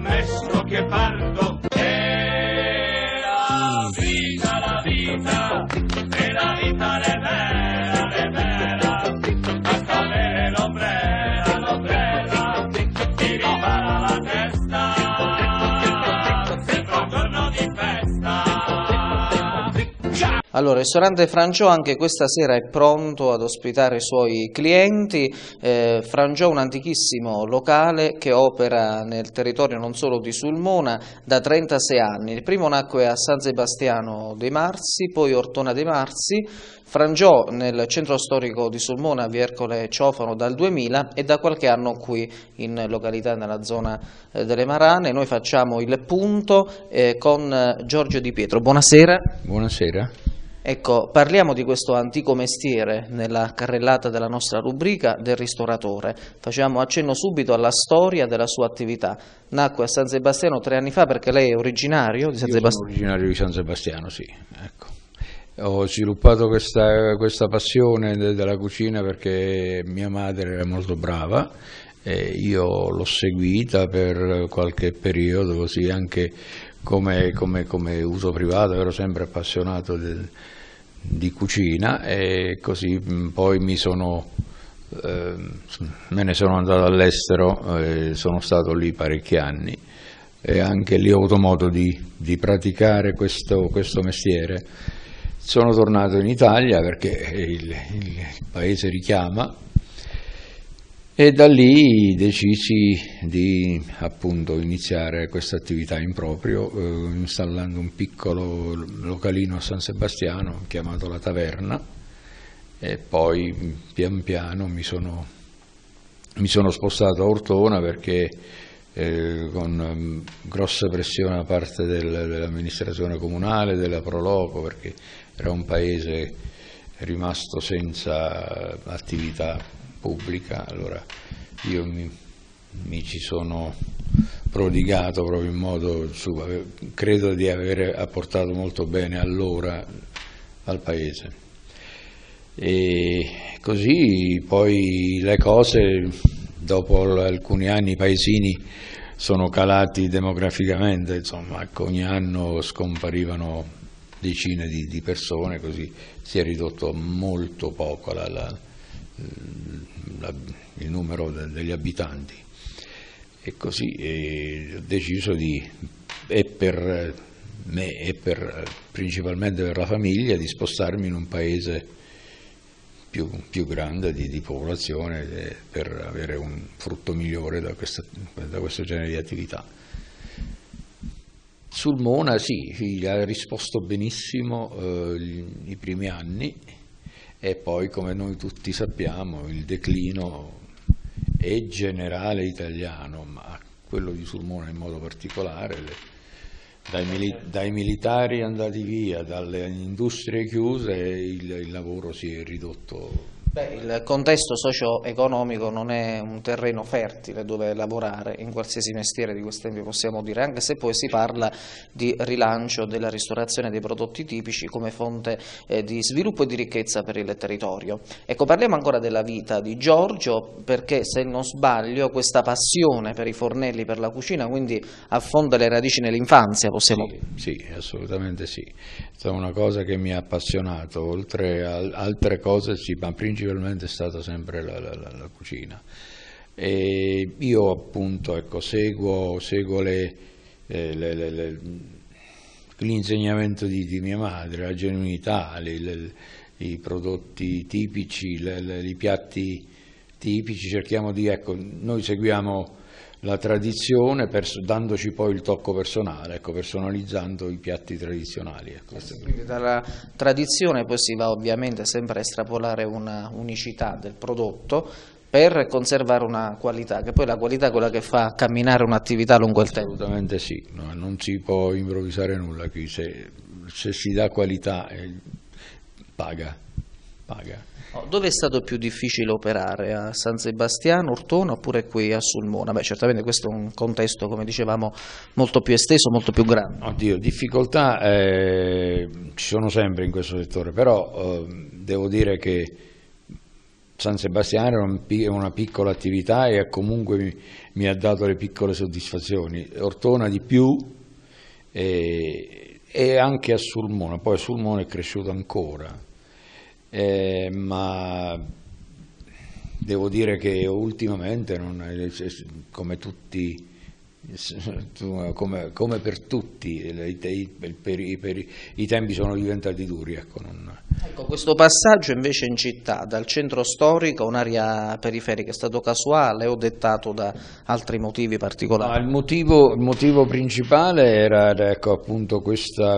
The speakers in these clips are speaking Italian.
mammesco che parto. E la vita è vera, basta avere l'ombrella, ti ripara la testa, sembra un giorno di festa. Allora, il ristorante Frangiò anche questa sera è pronto ad ospitare i suoi clienti. Frangiò è un antichissimo locale che opera nel territorio non solo di Sulmona da 36 anni. Il primo nacque a San Sebastiano dei Marsi, poi Ortona dei Marsi. Frangiò nel centro storico di Sulmona, via Ercole Ciofano, dal 2000 e da qualche anno qui in località nella zona delle Marane. Noi facciamo il punto con Giorgio Di Pietro. Buonasera. Buonasera. Ecco, parliamo di questo antico mestiere nella carrellata della nostra rubrica del ristoratore. Facciamo accenno subito alla storia della sua attività. Nacque a San Sebastiano 3 anni fa perché lei è originario di San Sebastiano. Sono originario di San Sebastiano, sì. Ecco. Ho sviluppato questa passione della cucina perché mia madre era molto brava e io l'ho seguita per qualche periodo, così anche come uso privato, ero sempre appassionato di cucina e così poi me ne sono andato all'estero e sono stato lì parecchi anni e anche lì ho avuto modo di praticare questo mestiere. Sono tornato in Italia perché il paese richiama e da lì decisi di appunto iniziare questa attività in proprio, installando un piccolo localino a San Sebastiano chiamato La Taverna e poi pian piano mi sono spostato a Ortona perché con grossa pressione da parte dell'amministrazione comunale, della Proloco, perché era un paese rimasto senza attività pubblica, allora io mi ci sono prodigato proprio in modo credo di aver apportato molto bene allora al paese. E così poi le cose, dopo alcuni anni i paesini sono calati demograficamente, insomma, ecco, ogni anno scomparivano decine di persone, così si è ridotto molto poco il numero degli abitanti e così ho deciso per me e principalmente per la famiglia di spostarmi in un paese più grande di popolazione per avere un frutto migliore da questo genere di attività. Sulmona sì, ha risposto benissimo i primi anni e poi, come noi tutti sappiamo, il declino è generale italiano, ma quello di Sulmona in modo particolare, dai militari andati via, dalle industrie chiuse, il lavoro si è ridotto. Il contesto socio-economico non è un terreno fertile dove lavorare in qualsiasi mestiere di questi tempi, possiamo dire, anche se poi si parla di rilancio della ristorazione dei prodotti tipici come fonte di sviluppo e di ricchezza per il territorio. Ecco, parliamo ancora della vita di Giorgio, perché se non sbaglio questa passione per i fornelli, per la cucina, quindi affonda le radici nell'infanzia, possiamo dire? Sì, assolutamente sì. È stata una cosa che mi ha appassionato, oltre a altre cose, sì, ma principalmente è stata sempre la cucina. E io appunto seguo l'insegnamento di mia madre, la genuinità, i prodotti tipici, i piatti tipici, cerchiamo noi seguiamo la tradizione dandoci poi il tocco personale, personalizzando i piatti tradizionali. Quindi dalla tradizione poi si va ovviamente sempre a estrapolare una unicità del prodotto per conservare una qualità, che poi la qualità è quella che fa camminare un'attività lungo il tempo. Assolutamente sì, no, non si può improvvisare nulla qui, se si dà qualità paga. Dove è stato più difficile operare? A San Sebastiano, Ortona oppure qui a Sulmona? Beh, certamente questo è un contesto, come dicevamo, molto più esteso, molto più grande. Oddio, difficoltà ci sono sempre in questo settore, però devo dire che San Sebastiano è una piccola attività e comunque mi ha dato le piccole soddisfazioni, Ortona di più e anche a Sulmona, poi a Sulmona è cresciuto ancora, ma devo dire che ultimamente, come tutti, come per tutti, i tempi sono diventati duri. Ecco, Ecco, questo passaggio invece in città, dal centro storico a un'area periferica, è stato casuale o dettato da altri motivi particolari? Il motivo principale era, ecco, appunto questa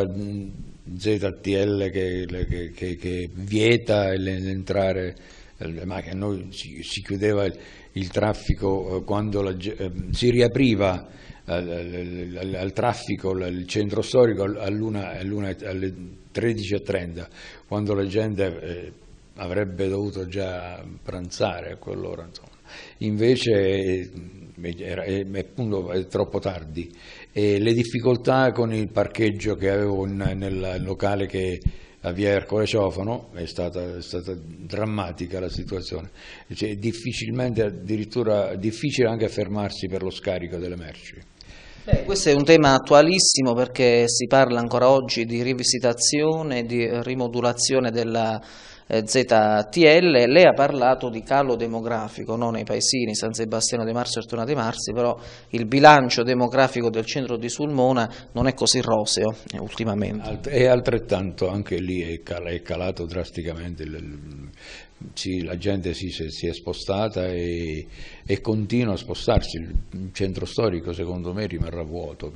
ZTL che vieta l'entrare, ma che a noi si chiudeva il traffico quando si riapriva al traffico il centro storico alle 13:30, quando la gente avrebbe dovuto già pranzare a quell'ora, insomma. Invece appunto è troppo tardi e le difficoltà con il parcheggio che avevo nel locale che a via Ercole Ciofano è stata drammatica la situazione, cioè, addirittura difficile anche fermarsi per lo scarico delle merci. Questo è un tema attualissimo perché si parla ancora oggi di rivisitazione, di rimodulazione della ZTL. Lei ha parlato di calo demografico, no, nei paesini San Sebastiano de Marsi e Ortona de Marsi, però il bilancio demografico del centro di Sulmona non è così roseo ultimamente. E altrettanto anche lì è calato drasticamente, la gente si è spostata e continua a spostarsi. Il centro storico secondo me rimarrà vuoto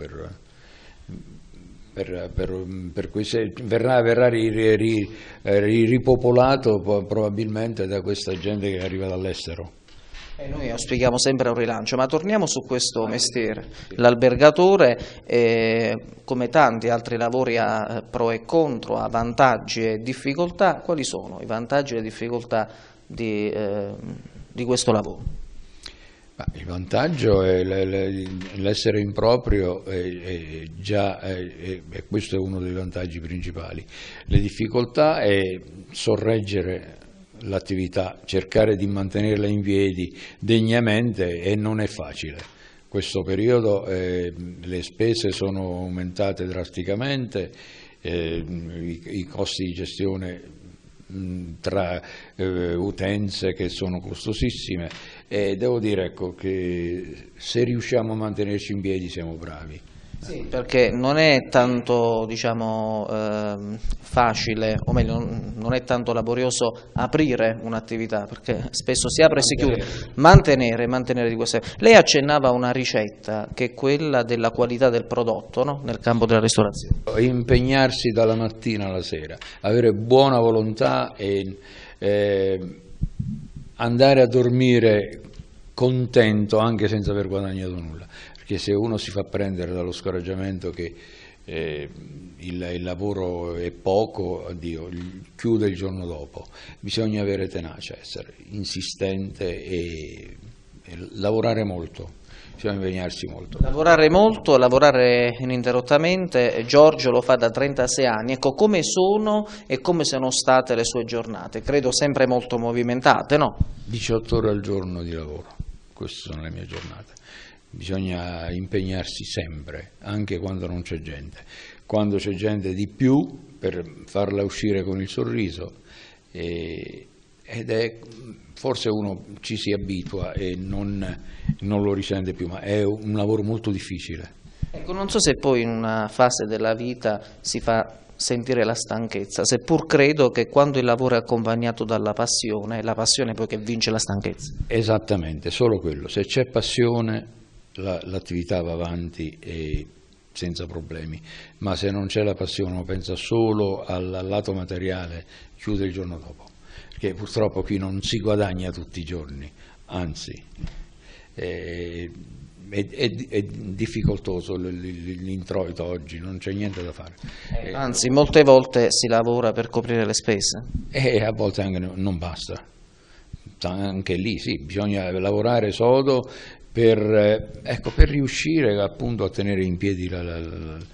per cui verrà ripopolato probabilmente da questa gente che arriva dall'estero. Noi auspichiamo sempre un rilancio, ma torniamo su questo mestiere. L'albergatore, come tanti altri lavori, ha pro e contro, ha vantaggi e difficoltà. Quali sono i vantaggi e le difficoltà di questo lavoro? Il vantaggio è l'essere in proprio, questo è uno dei vantaggi principali. Le difficoltà è sorreggere l'attività, cercare di mantenerla in piedi degnamente, e non è facile. Questo periodo le spese sono aumentate drasticamente, i costi di gestione tra utenze che sono costosissime, e devo dire, ecco, che se riusciamo a mantenerci in piedi siamo bravi. Sì, perché non è tanto, diciamo, facile, o meglio, non è tanto laborioso aprire un'attività, perché spesso si apre e si chiude. Mantenere di queste. Lei accennava a una ricetta che è quella della qualità del prodotto, no? Nel campo della ristorazione. Impegnarsi dalla mattina alla sera, avere buona volontà e andare a dormire contento anche senza aver guadagnato nulla. Perché se uno si fa prendere dallo scoraggiamento che il lavoro è poco, addio, chiude il giorno dopo, bisogna avere tenacia, essere insistente e lavorare molto, bisogna impegnarsi molto. Lavorare molto, lavorare ininterrottamente. Giorgio lo fa da 36 anni, ecco, come sono e come sono state le sue giornate? Credo sempre molto movimentate, no? 18 ore al giorno di lavoro, queste sono le mie giornate. Bisogna impegnarsi sempre, anche quando non c'è gente. Quando c'è gente di più, per farla uscire con il sorriso, forse uno ci si abitua e non lo risente più, ma è un lavoro molto difficile. Ecco, non so se poi in una fase della vita si fa sentire la stanchezza, seppur credo che quando il lavoro è accompagnato dalla passione, è la passione poi che vince la stanchezza. Esattamente, solo quello. Se c'è passione l'attività va avanti e senza problemi, ma se non c'è la passione, uno pensa solo al lato materiale, chiude il giorno dopo, perché purtroppo qui non si guadagna tutti i giorni, anzi è difficoltoso l'introito oggi, non c'è niente da fare. Anzi, molte volte si lavora per coprire le spese. E a volte anche non basta, anche lì sì, bisogna lavorare sodo per riuscire appunto a tenere in piedi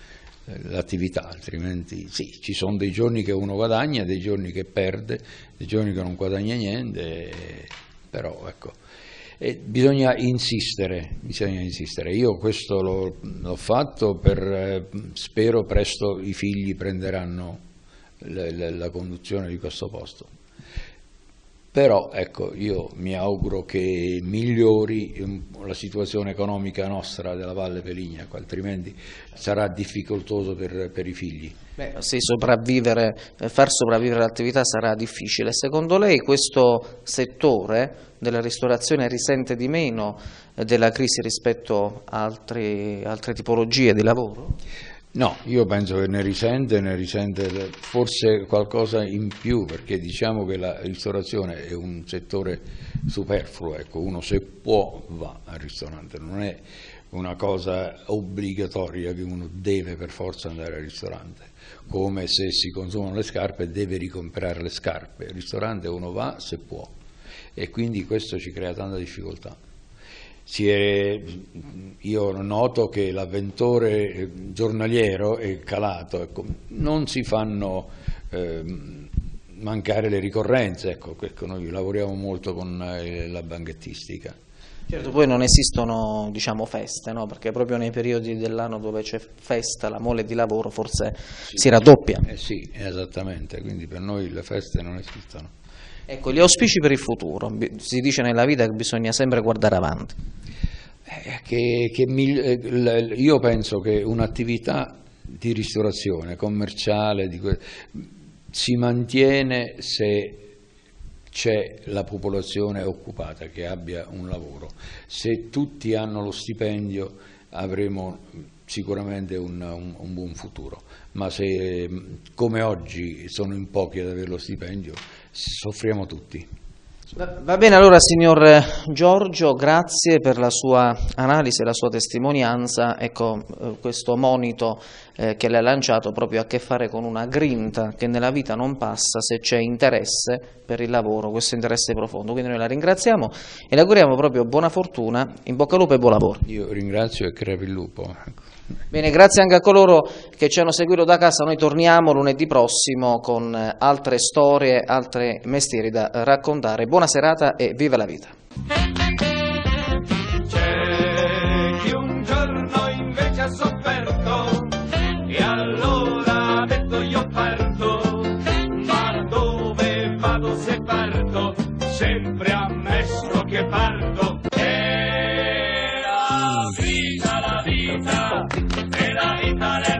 l'attività, altrimenti sì, ci sono dei giorni che uno guadagna, dei giorni che perde, dei giorni che non guadagna niente, però ecco, bisogna insistere, io questo l'ho fatto spero presto i figli prenderanno la conduzione di questo posto. Però ecco, io mi auguro che migliori la situazione economica nostra della Valle Peligna, altrimenti sarà difficoltoso per i figli. Beh, sì, far sopravvivere l'attività sarà difficile. Secondo lei questo settore della ristorazione risente di meno della crisi rispetto a altre tipologie di lavoro? No, io penso che ne risente forse qualcosa in più, perché diciamo che la ristorazione è un settore superfluo, ecco, uno se può va al ristorante, non è una cosa obbligatoria che uno deve per forza andare al ristorante, come se si consumano le scarpe deve ricomprare le scarpe, al ristorante uno va se può e quindi questo ci crea tanta difficoltà. Io noto che l'avventore giornaliero è calato, ecco, non si fanno mancare le ricorrenze, ecco, noi lavoriamo molto con la banchettistica. Certo, poi non esistono, diciamo, feste, no? Perché proprio nei periodi dell'anno dove c'è festa la mole di lavoro forse si raddoppia. Sì, esattamente, quindi per noi le feste non esistono. Ecco, gli auspici per il futuro, si dice nella vita che bisogna sempre guardare avanti. Io penso che un'attività di ristorazione commerciale si mantiene se c'è la popolazione occupata che abbia un lavoro. Se tutti hanno lo stipendio avremo sicuramente un buon futuro, ma se come oggi sono in pochi ad avere lo stipendio soffriamo tutti. Va bene, allora signor Giorgio, grazie per la sua analisi e la sua testimonianza. Ecco, questo monito che lei ha lanciato proprio ha a che fare con una grinta che nella vita non passa se c'è interesse per il lavoro, questo interesse profondo. Quindi noi la ringraziamo e le auguriamo proprio buona fortuna, in bocca al lupo e buon lavoro. Io ringrazio e crepi il lupo. Bene, grazie anche a coloro che ci hanno seguito da casa. Noi torniamo lunedì prossimo con altre storie, altri mestieri da raccontare. Buona serata e viva la vita! C'è chi un giorno invece ha sofferto e allora ha detto io parto, ma dove vado se parto, sempre ammesso che parto. E la vita, è la vita